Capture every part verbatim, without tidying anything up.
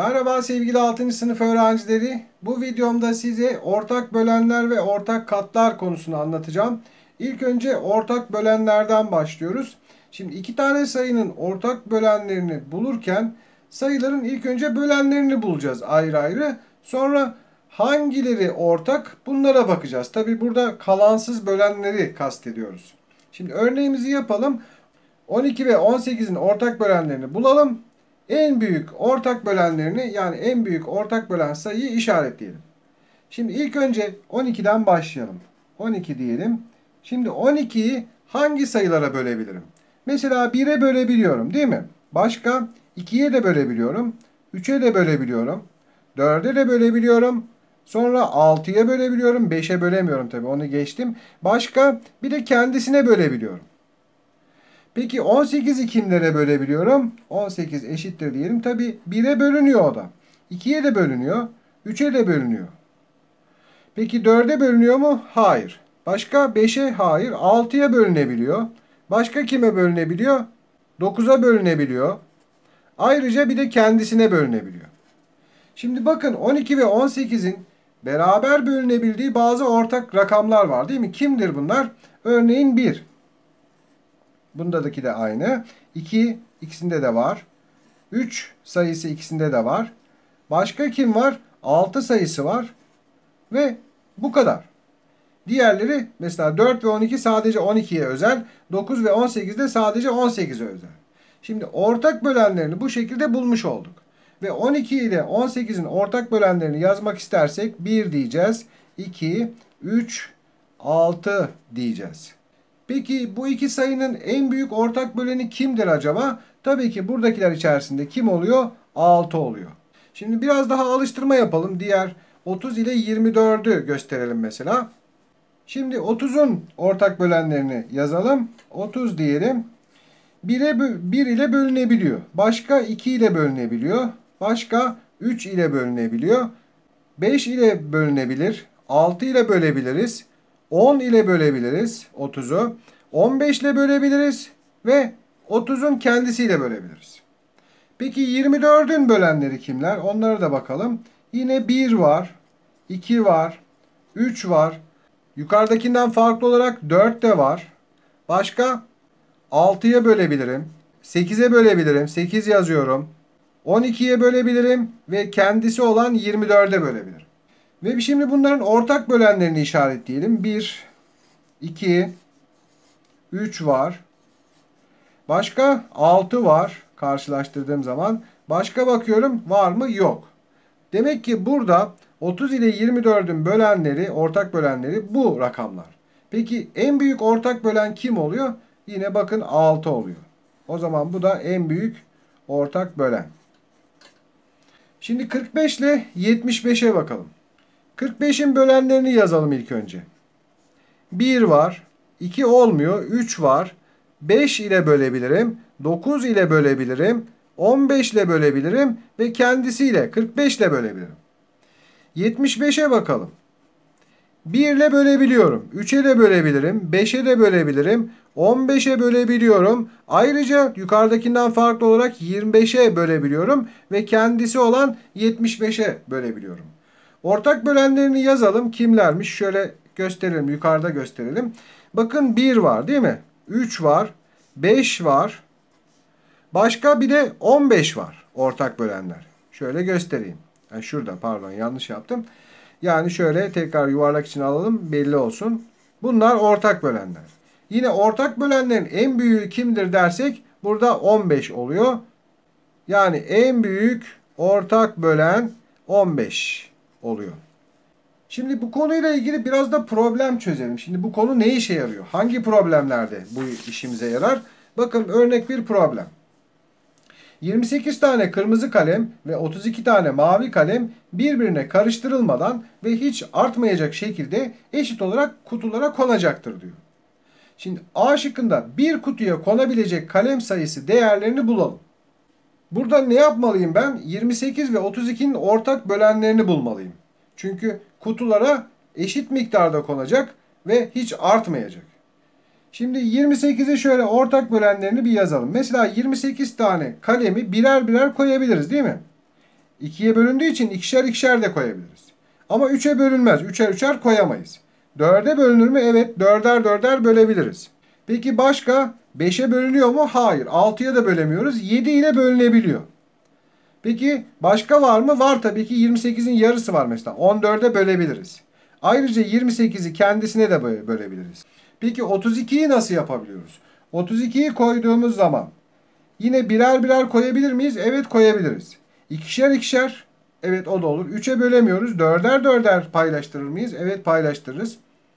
Merhaba sevgili altıncı sınıf öğrencileri. Bu videomda size ortak bölenler ve ortak katlar konusunu anlatacağım. İlk önce ortak bölenlerden başlıyoruz. Şimdi iki tane sayının ortak bölenlerini bulurken sayıların ilk önce bölenlerini bulacağız ayrı ayrı. Sonra hangileri ortak bunlara bakacağız. Tabi burada kalansız bölenleri kastediyoruz. Şimdi örneğimizi yapalım. on iki ve on sekizin ortak bölenlerini bulalım. En büyük ortak bölenlerini yani en büyük ortak bölen sayıyı işaretleyelim. Şimdi ilk önce on ikiden başlayalım. on iki diyelim. Şimdi on ikiyi hangi sayılara bölebilirim? Mesela bire bölebiliyorum değil mi? Başka ikiye de bölebiliyorum. üçe de bölebiliyorum. dörde de bölebiliyorum. Sonra altıya bölebiliyorum. beşe bölemiyorum tabii, onu geçtim. Başka bir de kendisine bölebiliyorum. Peki on sekizi kimlere bölebiliyorum? on sekiz eşittir diyelim. Tabi bire bölünüyor o da. ikiye de bölünüyor. üçe de bölünüyor. Peki dörde bölünüyor mu? Hayır. Başka beşe? Hayır. altıya bölünebiliyor. Başka kime bölünebiliyor? dokuza bölünebiliyor. Ayrıca bir de kendisine bölünebiliyor. Şimdi bakın on iki ve on sekizin beraber bölünebildiği bazı ortak rakamlar var değil mi? Kimdir bunlar? Örneğin bir. Bundaki de aynı. iki ikisinde de var. üç sayısı ikisinde de var. Başka kim var? altı sayısı var. Ve bu kadar. Diğerleri mesela dört ve on iki sadece on ikiye özel. dokuz ve on sekiz de sadece on sekize özel. Şimdi ortak bölenlerini bu şekilde bulmuş olduk. Ve on iki ile on sekizin ortak bölenlerini yazmak istersek bir diyeceğiz. iki, üç, altı diyeceğiz. Peki bu iki sayının en büyük ortak böleni kimdir acaba? Tabii ki buradakiler içerisinde kim oluyor? altı oluyor. Şimdi biraz daha alıştırma yapalım. Diğer otuz ile yirmi dördü gösterelim mesela. Şimdi otuzun ortak bölenlerini yazalım. otuz diyelim. bire bir ile bölünebiliyor. Başka iki ile bölünebiliyor. Başka üç ile bölünebiliyor. beş ile bölünebilir. altı ile bölebiliriz. on ile bölebiliriz otuzu. on beş ile bölebiliriz ve otuzun kendisiyle bölebiliriz. Peki yirmi dördün bölenleri kimler? Onlara da bakalım. Yine bir var, iki var, üç var. Yukarıdakinden farklı olarak dört de var. Başka altıya bölebilirim. sekize bölebilirim. sekiz yazıyorum. on ikiye bölebilirim ve kendisi olan yirmi dörde bölebilirim. Ve şimdi bunların ortak bölenlerini işaretleyelim. bir, iki, üç var. Başka altı var karşılaştırdığım zaman. Başka bakıyorum var mı? Yok. Demek ki burada otuz ile yirmi dördün bölenleri, ortak bölenleri bu rakamlar. Peki en büyük ortak bölen kim oluyor? Yine bakın altı oluyor. O zaman bu da en büyük ortak bölen. Şimdi kırk beş ile yetmiş beşe bakalım. kırk beşin bölenlerini yazalım ilk önce. bir var, iki olmuyor, üç var, beş ile bölebilirim, dokuz ile bölebilirim, on beş ile bölebilirim ve kendisiyle kırk beş ile bölebilirim. yetmiş beşe bakalım. bir ile bölebiliyorum, üçe de bölebilirim, beşe de bölebilirim, on beşe bölebiliyorum. Ayrıca yukarıdakinden farklı olarak yirmi beşe bölebiliyorum ve kendisi olan yetmiş beşe bölebiliyorum. Ortak bölenlerini yazalım. Kimlermiş? Şöyle gösterelim. Yukarıda gösterelim. Bakın bir var değil mi? üç var. beş var. Başka bir de on beş var. Ortak bölenler. Şöyle göstereyim. Yani şurada, pardon, yanlış yaptım. Yani şöyle tekrar yuvarlak için alalım. Belli olsun. Bunlar ortak bölenler. Yine ortak bölenlerin en büyüğü kimdir dersek burada on beş oluyor. Yani en büyük ortak bölen on beş oluyor. Şimdi bu konuyla ilgili biraz da problem çözelim. Şimdi bu konu ne işe yarıyor? Hangi problemlerde bu işimize yarar? Bakın örnek bir problem. yirmi sekiz tane kırmızı kalem ve otuz iki tane mavi kalem birbirine karıştırılmadan ve hiç artmayacak şekilde eşit olarak kutulara konacaktır diyor. Şimdi A şıkkında bir kutuya konabilecek kalem sayısı değerlerini bulalım. Burada ne yapmalıyım ben? yirmi sekiz ve otuz ikinin ortak bölenlerini bulmalıyım. Çünkü kutulara eşit miktarda konacak ve hiç artmayacak. Şimdi yirmi sekize şöyle ortak bölenlerini bir yazalım. Mesela yirmi sekiz tane kalemi birer birer koyabiliriz değil mi? ikiye bölündüğü için ikişer ikişer de koyabiliriz. Ama üçe bölünmez. üçer üçer koyamayız. dörde bölünür mü? Evet, dörder dörder bölebiliriz. Peki başka? beşe bölünüyor mu? Hayır. altıya da bölemiyoruz. yedi ile bölünebiliyor. Peki başka var mı? Var tabii ki. yirmi sekizin yarısı var mesela. on dörde bölebiliriz. Ayrıca yirmi sekizi kendisine de bölebiliriz. Peki otuz ikiyi nasıl yapabiliyoruz? otuz ikiyi koyduğumuz zaman yine birer birer koyabilir miyiz? Evet, koyabiliriz. İkişer ikişer. Evet, o da olur. üçe bölemiyoruz. dörder dörder paylaştırır mıyız? Evet, paylaştırırız.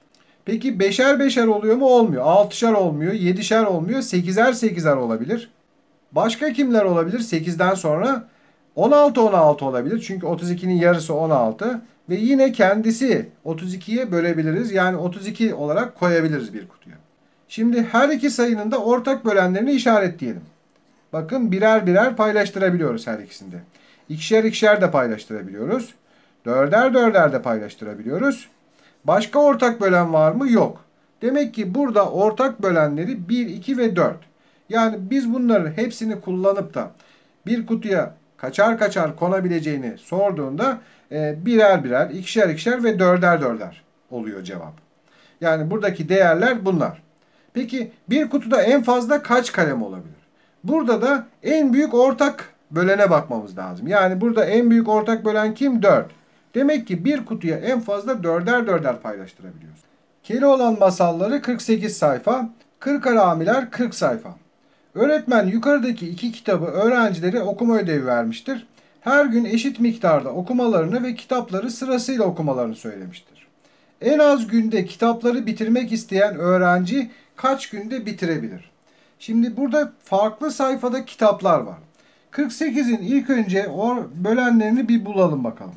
Peki beşer beşer oluyor mu? Olmuyor. altışar olmuyor. yedişer olmuyor. sekizer sekizer olabilir. Başka kimler olabilir? sekizden sonra on altı on altı olabilir. Çünkü otuz ikinin yarısı on altı. Ve yine kendisi otuz ikiye bölebiliriz. Yani otuz iki olarak koyabiliriz bir kutuya. Şimdi her iki sayının da ortak bölenlerini işaretleyelim. Bakın, birer birer paylaştırabiliyoruz her ikisinde. İkişer ikişer de paylaştırabiliyoruz. Dörder dörder de paylaştırabiliyoruz. Başka ortak bölen var mı? Yok. Demek ki burada ortak bölenleri bir, iki ve dört. Yani biz bunların hepsini kullanıp da bir kutuya kaçar kaçar konabileceğini sorduğunda e, birer birer, ikişer ikişer ve dörder dörder oluyor cevap. Yani buradaki değerler bunlar. Peki bir kutuda en fazla kaç kalem olabilir? Burada da en büyük ortak bölene bakmamız lazım. Yani burada en büyük ortak bölen kim? dört. Demek ki bir kutuya en fazla dörder dörder paylaştırabiliyoruz. Keloğlan masalları kırk sekiz sayfa, kırk haramiler kırk sayfa. Öğretmen yukarıdaki iki kitabı öğrencilere okuma ödevi vermiştir. Her gün eşit miktarda okumalarını ve kitapları sırasıyla okumalarını söylemiştir. En az günde kitapları bitirmek isteyen öğrenci kaç günde bitirebilir? Şimdi burada farklı sayfada kitaplar var. kırk sekizin ilk önce o bölenlerini bir bulalım bakalım.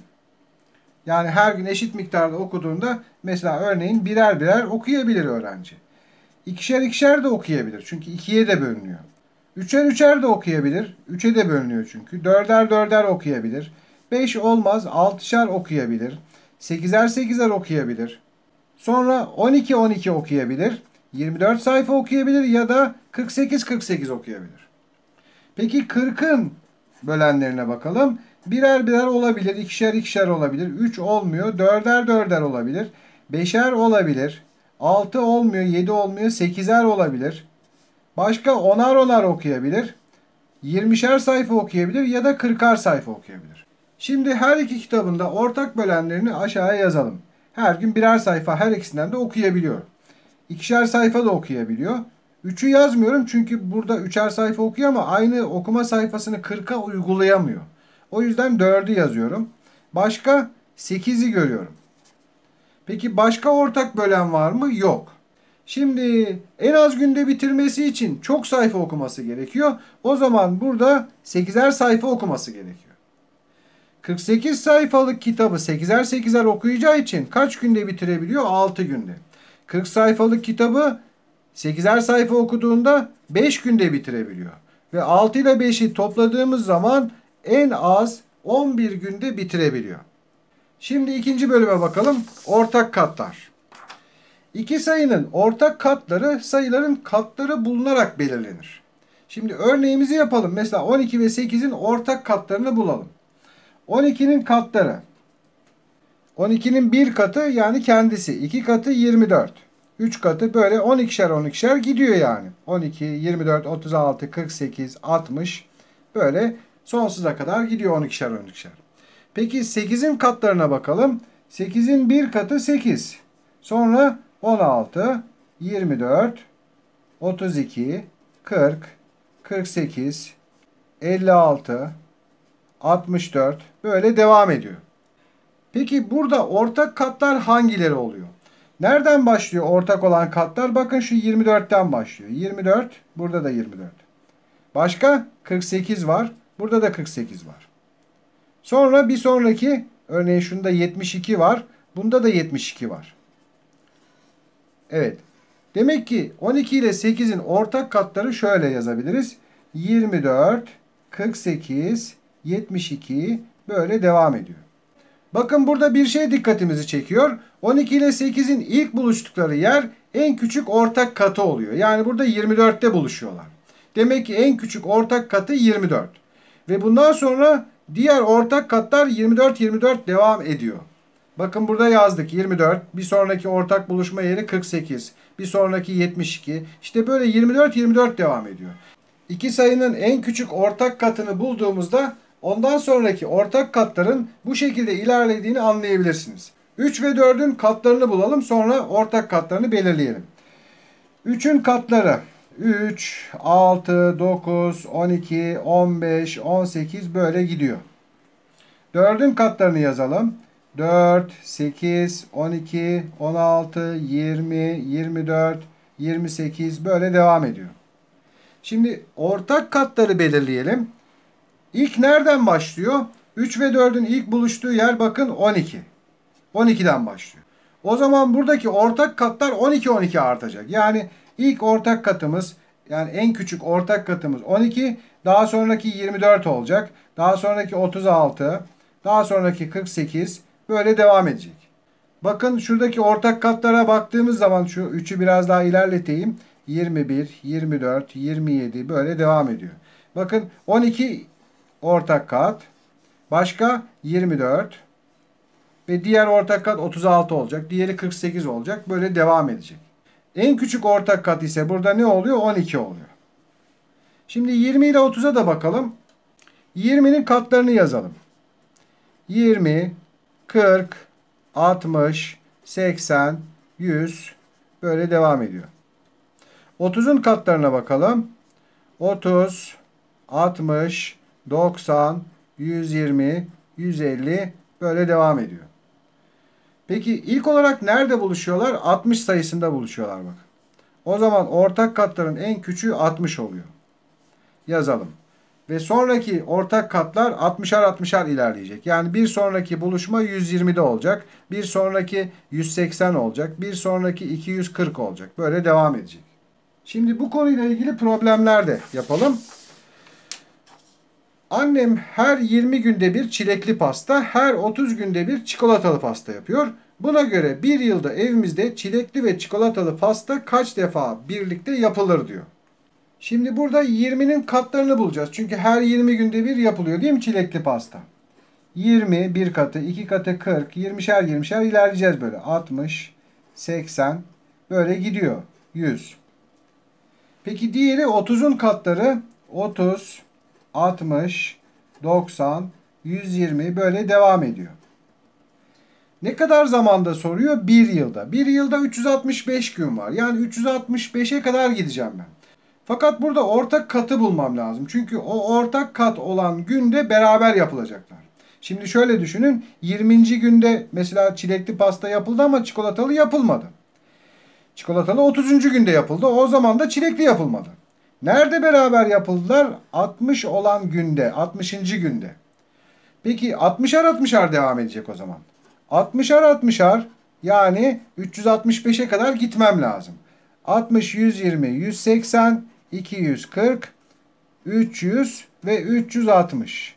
Yani her gün eşit miktarda okuduğunda mesela örneğin birer birer okuyabilir öğrenci. İkişer ikişer de okuyabilir çünkü ikiye de bölünüyor. Üçer üçer de okuyabilir. Üçe de bölünüyor çünkü. Dörder dörder okuyabilir. Beş olmaz, altışar okuyabilir. Sekizer sekizer okuyabilir. Sonra on iki on iki okuyabilir. yirmi dört sayfa okuyabilir ya da kırk sekiz kırk sekiz okuyabilir. Peki kırkın bölenlerine bakalım. Birer birer olabilir, ikişer ikişer olabilir. üç olmuyor, dörder dörder olabilir. beşer olabilir. altı olmuyor, yedi olmuyor, sekizer olabilir. Başka onar onar okuyabilir. yirmişer sayfa okuyabilir ya da kırkar sayfa okuyabilir. Şimdi her iki kitabında ortak bölenlerini aşağıya yazalım. Her gün birer sayfa her ikisinden de okuyabiliyor. İkişer sayfa da okuyabiliyor. üçü yazmıyorum çünkü burada üçer sayfa okuyor ama aynı okuma sayfasını kırka uygulayamıyor. O yüzden dördü yazıyorum. Başka sekizi görüyorum. Peki başka ortak bölen var mı? Yok. Şimdi en az günde bitirmesi için çok sayfa okuması gerekiyor. O zaman burada sekizer sayfa okuması gerekiyor. kırk sekiz sayfalık kitabı sekizer sekizer okuyacağı için kaç günde bitirebiliyor? altı günde. kırk sayfalık kitabı sekizer sayfa okuduğunda beş günde bitirebiliyor. Ve altı ile beşi topladığımız zaman en az on bir günde bitirebiliyor. Şimdi ikinci bölüme bakalım. Ortak katlar. İki sayının ortak katları sayıların katları bulunarak belirlenir. Şimdi örneğimizi yapalım. Mesela on iki ve sekizin ortak katlarını bulalım. on ikinin katları. on ikinin bir katı yani kendisi. iki katı yirmi dört. üç katı böyle on ikişer on ikişer gidiyor yani. on iki, yirmi dört, otuz altı, kırk sekiz, altmış böyle sonsuza kadar gidiyor on ikişer on ikişer. Peki sekizin katlarına bakalım. sekizin bir katı sekiz. Sonra on altı, yirmi dört, otuz iki, kırk, kırk sekiz, elli altı, altmış dört böyle devam ediyor. Peki burada ortak katlar hangileri oluyor? Nereden başlıyor ortak olan katlar? Bakın şu yirmi dörtten başlıyor. yirmi dört, burada da yirmi dört. Başka kırk sekiz var. Burada da kırk sekiz var. Sonra bir sonraki örneğin şunda yetmiş iki var. Bunda da yetmiş iki var. Evet. Demek ki on iki ile sekizin ortak katları şöyle yazabiliriz. yirmi dört, kırk sekiz, yetmiş iki böyle devam ediyor. Bakın burada bir şey dikkatimizi çekiyor. on iki ile sekizin ilk buluştukları yer en küçük ortak katı oluyor. Yani burada yirmi dörtte buluşuyorlar. Demek ki en küçük ortak katı yirmi dört. Ve bundan sonra Diğer ortak katlar yirmi dört yirmi dört devam ediyor. Bakın burada yazdık yirmi dört. Bir sonraki ortak buluşma yeri kırk sekiz. Bir sonraki yetmiş iki. İşte böyle yirmi dört yirmi dört devam ediyor. İki sayının en küçük ortak katını bulduğumuzda ondan sonraki ortak katların bu şekilde ilerlediğini anlayabilirsiniz. üç ve dördün katlarını bulalım, sonra ortak katlarını belirleyelim. üçün katları üç, altı, dokuz, on iki, on beş, on sekiz böyle gidiyor. dördün katlarını yazalım. dört, sekiz, on iki, on altı, yirmi, yirmi dört, yirmi sekiz böyle devam ediyor. Şimdi ortak katları belirleyelim. İlk nereden başlıyor? üç ve dördün ilk buluştuğu yer bakın on iki. on ikiden başlıyor. O zaman buradaki ortak katlar on iki on iki artacak. Yani ilk ortak katımız, yani en küçük ortak katımız on iki. Daha sonraki yirmi dört olacak. Daha sonraki otuz altı. Daha sonraki kırk sekiz. Böyle devam edecek. Bakın şuradaki ortak katlara baktığımız zaman şu üçü biraz daha ilerleteyim. yirmi bir, yirmi dört, yirmi yedi böyle devam ediyor. Bakın on iki ortak kat. Başka yirmi dört. Ve diğer ortak kat otuz altı olacak. Diğeri kırk sekiz olacak. Böyle devam edecek. En küçük ortak kat ise burada ne oluyor? on iki oluyor. Şimdi yirmi ile otuza da bakalım. yirminin katlarını yazalım. yirmi, kırk, altmış, seksen, yüz böyle devam ediyor. otuzun katlarına bakalım. otuz, altmış, doksan, yüz yirmi, yüz elli böyle devam ediyor. Peki ilk olarak nerede buluşuyorlar? altmış sayısında buluşuyorlar bak. O zaman ortak katların en küçüğü altmış oluyor. Yazalım. Ve sonraki ortak katlar altmışar altmışar ilerleyecek. Yani bir sonraki buluşma yüz yirmide olacak. Bir sonraki yüz seksen olacak. Bir sonraki iki yüz kırk olacak. Böyle devam edecek. Şimdi bu konuyla ilgili problemler de yapalım. Annem her yirmi günde bir çilekli pasta, her otuz günde bir çikolatalı pasta yapıyor. Buna göre bir yılda evimizde çilekli ve çikolatalı pasta kaç defa birlikte yapılır diyor. Şimdi burada yirminin katlarını bulacağız. Çünkü her yirmi günde bir yapılıyor değil mi çilekli pasta? yirmi bir katı, iki katı kırk, yirmişer yirmişer ilerleyeceğiz böyle. altmış, seksen böyle gidiyor. yüz. Peki diğeri otuzun katları otuz, altmış, doksan, yüz yirmi böyle devam ediyor. Ne kadar zamanda soruyor? Bir yılda. Bir yılda üç yüz altmış beş gün var. Yani üç yüz altmış beşe kadar gideceğim ben. Fakat burada ortak katı bulmam lazım. Çünkü o ortak kat olan günde beraber yapılacaklar. Şimdi şöyle düşünün. yirminci günde mesela çilekli pasta yapıldı ama çikolatalı yapılmadı. Çikolatalı otuzuncu günde yapıldı. O zaman da çilekli yapılmadı. Nerede beraber yapıldılar? altmış olan günde, altmışıncı günde. Peki altmışar altmışar devam edecek o zaman. altmışar altmışar yani üç yüz altmış beşe kadar gitmem lazım. altmış, yüz yirmi, yüz seksen, iki yüz kırk, üç yüz ve üç yüz altmış.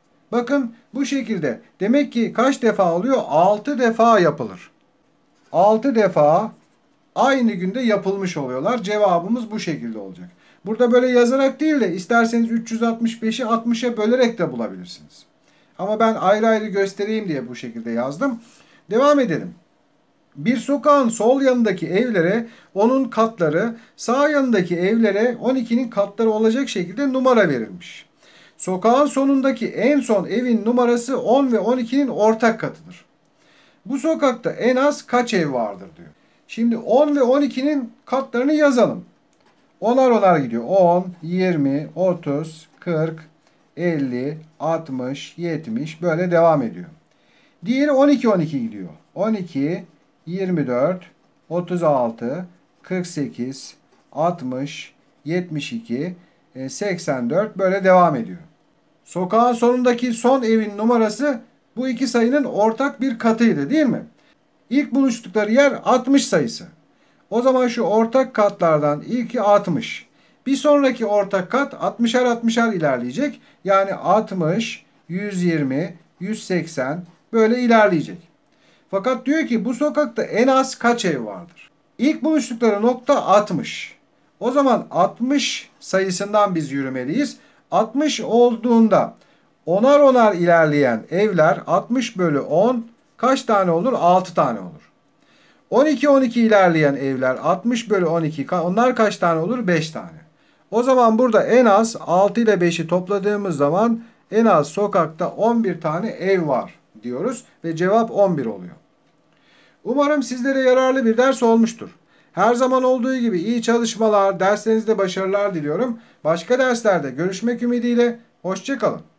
Bakın bu şekilde. Demek ki kaç defa oluyor? altı defa yapılır. altı defa aynı günde yapılmış oluyorlar. Cevabımız bu şekilde olacak. Burada böyle yazarak değil de isterseniz üç yüz altmış beşi altmışa bölerek de bulabilirsiniz. Ama ben ayrı ayrı göstereyim diye bu şekilde yazdım. Devam edelim. Bir sokağın sol yanındaki evlere onun katları, sağ yanındaki evlere on ikinin katları olacak şekilde numara verilmiş. Sokağın sonundaki en son evin numarası on ve on ikinin ortak katıdır. Bu sokakta en az kaç ev vardır diyor. Şimdi on ve on ikinin katlarını yazalım. Onar onar gidiyor. on, yirmi, otuz, kırk, elli, altmış, yetmiş böyle devam ediyor. Diğeri on iki on iki gidiyor. on iki, yirmi dört, otuz altı, kırk sekiz, altmış, yetmiş iki, seksen dört böyle devam ediyor. Sokağın sonundaki son evin numarası bu iki sayının ortak bir katıydı değil mi? İlk buluştukları yer altmış sayısı. O zaman şu ortak katlardan ilki altmış. Bir sonraki ortak kat altmışar altmışar ilerleyecek. Yani altmış, yüz yirmi, yüz seksen böyle ilerleyecek. Fakat diyor ki bu sokakta en az kaç ev vardır? İlk buluştukları nokta altmış. O zaman altmış sayısından biz yürümeliyiz. altmış olduğunda Onar onar ilerleyen evler altmış bölü on kaç tane olur? altı tane olur. on iki on iki ilerleyen evler altmış bölü on iki onlar kaç tane olur? beş tane. O zaman burada en az altı ile beşi topladığımız zaman en az sokakta on bir tane ev var diyoruz ve cevap on bir oluyor. Umarım sizlere yararlı bir ders olmuştur. Her zaman olduğu gibi iyi çalışmalar, derslerinizde başarılar diliyorum. Başka derslerde görüşmek ümidiyle, hoşça kalın.